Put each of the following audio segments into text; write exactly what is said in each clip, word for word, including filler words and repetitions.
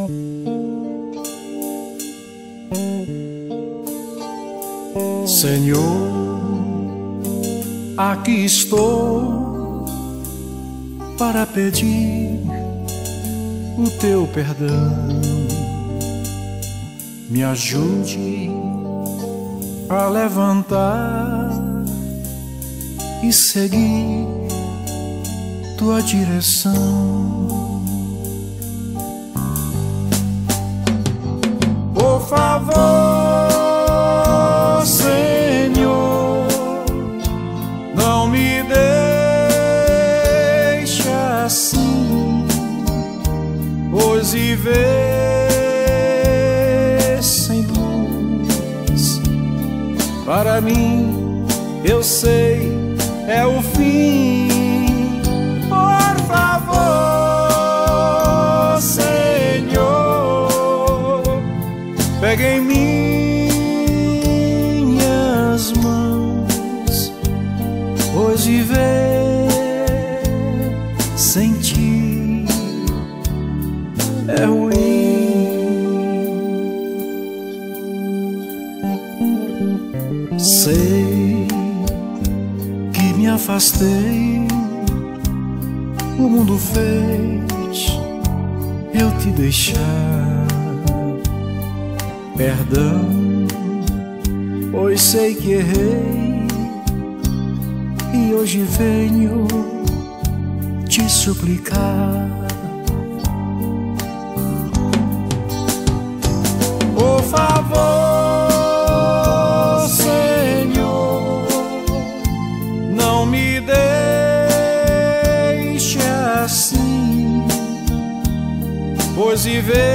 Senhor, aqui estou para pedir o teu perdão. Me ajude a levantar e seguir tua direção. Por favor, Senhor, não me deixe assim, pois viver sem luz, para mim, eu sei, é o fim. Por favor, Senhor, pegue em minhas mãos, pois viver sem ti é ruim. Sei que me afastei, o mundo fez eu te deixar. Perdão, pois sei que errei e hoje venho te suplicar. Por favor, Senhor, não me deixe assim, pois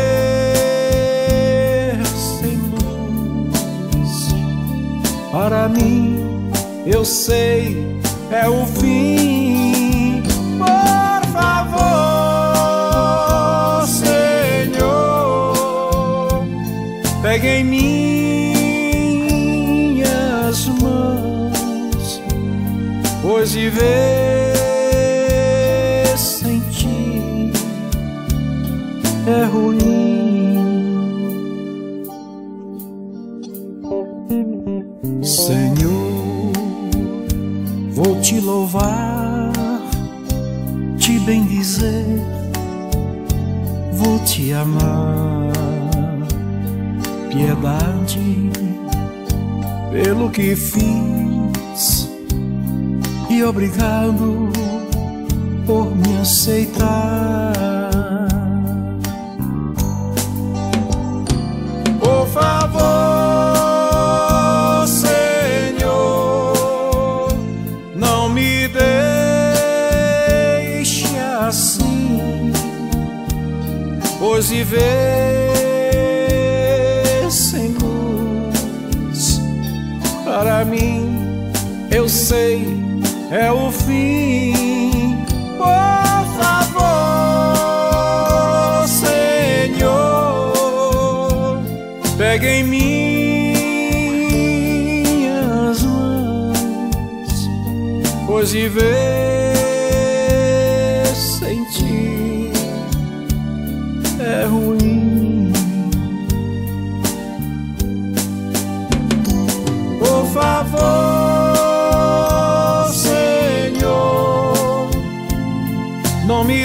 viver sem luz, para mim, eu sei, é o fim. Por favor, Senhor, pegue em minhas mãos, pois viver sem ti é ruim. Senhor, vou te louvar, te bendizer, vou te amar. Piedade pelo que fiz e obrigado por me aceitar. Por favor, Senhor, não me deixe assim, pois viver sem luz, para mim, eu sei, é o fim. Por favor, Senhor, pegue em minhas mãos, pois viver sem ti é ruim. Por favor, Senhor, não me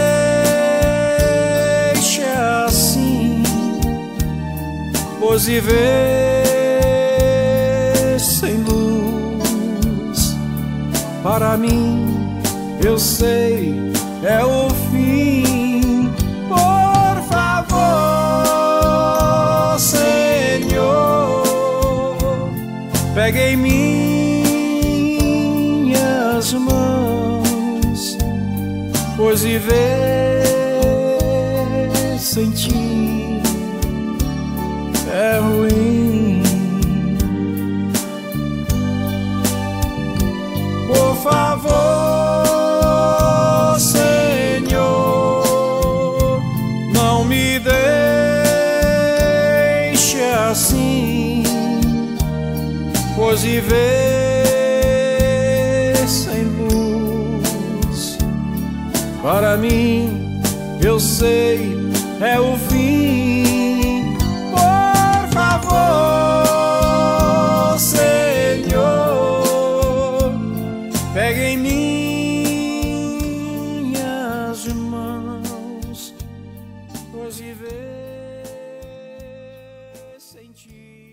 deixe assim, pois viver sem luz, para mim, eu sei, é o fim. Por favor, Senhor, pegue em minhas mãos, pois viver sem ti é ruim. Por favor, Senhor, não me deixe assim, pois viver sem luz, para mim, eu sei, é o fim. ti.